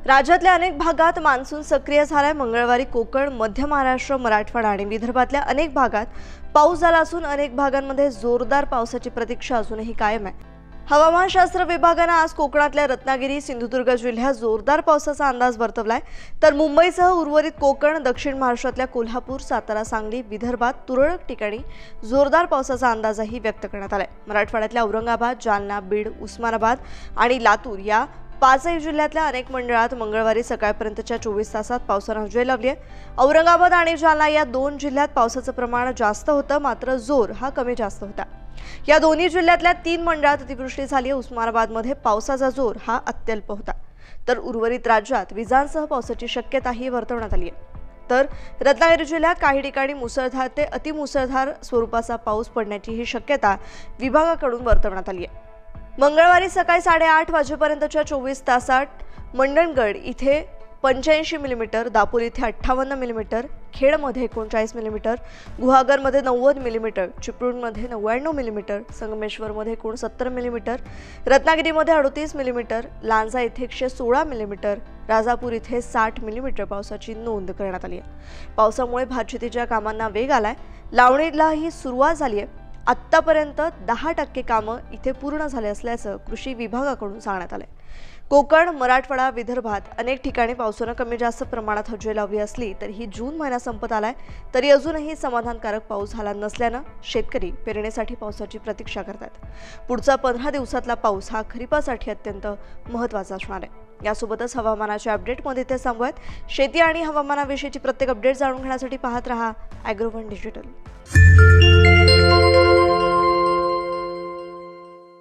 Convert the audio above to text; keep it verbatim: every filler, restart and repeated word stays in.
राज्यातल्या अनेक भागात मान्सून सक्रिय झालाय। मंगळवारी कोकण, मध्य महाराष्ट्र, मराठवाडा आणि विदर्भातल्या अनेक भागात पाऊस झाला असून अनेक भागांमध्ये जोरदार पावसाची प्रतीक्षा अजूनही कायम आहे। हवामानशास्त्र विभागाने आज कोकणातल्या रत्नागिरी, सिंधुदुर्ग जिल्ह्यात जोरदार पावसाचा अंदाज वर्तवलाय, तर मुंबईसह उर्वरित कोकण, दक्षिण महाराष्ट्रातल्या कोल्हापूर, सातारा, सांगली, विदर्भात तुरळक ठिकाणी जोरदार पावसाचा अंदाजही व्यक्त करण्यात आलाय। मराठवाड्यातल्या औरंगाबाद, जालना, बीड, उस्मानाबाद आणि लातूर या पाचही जिल्ह्यातल्या अनेक मंडळात मंगळवारी सकाळपर्यंतच्या चोवीस तासात पावसाने हजेरी लावली आहे। औरंगाबाद आणि जालना या दोन जिल्ह्यात पावसाचं प्रमाण जास्त होतं, मात्र जोर हा कमी जास्त होता। या दोन्ही जिल्ह्यातल्या तीन मंडळात अतिवृष्टी झाली। उस्मानाबादमध्ये पावसाचा जोर हा अत्यल्प होता, तर उर्वरित राज्यात विजांसह पावसाची शक्यताही वर्तवण्यात आली आहे। तर रत्नागिरी जिल्ह्यात काही ठिकाणी मुसळधार ते अतिमुसळधार स्वरूपाचा पाऊस पडण्याची ही शक्यता विभागाकडून वर्तवण्यात आली आहे। मंगळवारी सकाळी साडेआठ वाजेपर्यंतच्या चोवीस तासात मंडणगड इथे पंच्याऐंशी मिलीमीटर, दापोली इथे अठ्ठावन्न मिलीमीटर, खेडमध्ये एकोणचाळीस मिलीमीटर, गुहागरमध्ये नव्वद मिलीमीटर, चिपळूणमध्ये नव्याण्णव मिलीमीटर, संगमेश्वरमध्ये एकोणसत्तर मिलीमीटर, रत्नागिरीमध्ये अडतीस मिलीमीटर, लांजा इथे एकशे सोळा मिलीमीटर, राजापूर इथे साठ मिलीमीटर पावसाची नोंद करण्यात आली आहे। पावसामुळे भातशेतीच्या कामांना वेग आलाय, लावणीलाही सुरुवात झाली आहे। आत्तापर्यंत दहा टक्के कामं इथे पूर्ण झाले असल्याचं कृषी विभागाकडून सांगण्यात आलंय। कोकण, मराठवाडा, विदर्भात अनेक ठिकाणी पावसानं कमी जास्त प्रमाणात हजेरी लावली असली तरीही जून महिना संपत आलाय, तरी अजूनही समाधानकारक पाऊस झाला नसल्यानं शेतकरी पेरणीसाठी पावसाची प्रतीक्षा करतात। पुढचा पंधरा दिवसातला पाऊस हा खरीपासाठी अत्यंत महत्त्वाचा असणार आहे। यासोबतच हवामानाच्या अपडेटमध्ये ते सांगूयात। शेती आणि हवामानाविषयीची प्रत्येक अपडेट जाणून घेण्यासाठी पाहत रहा ॲग्रोवन डिजिटल।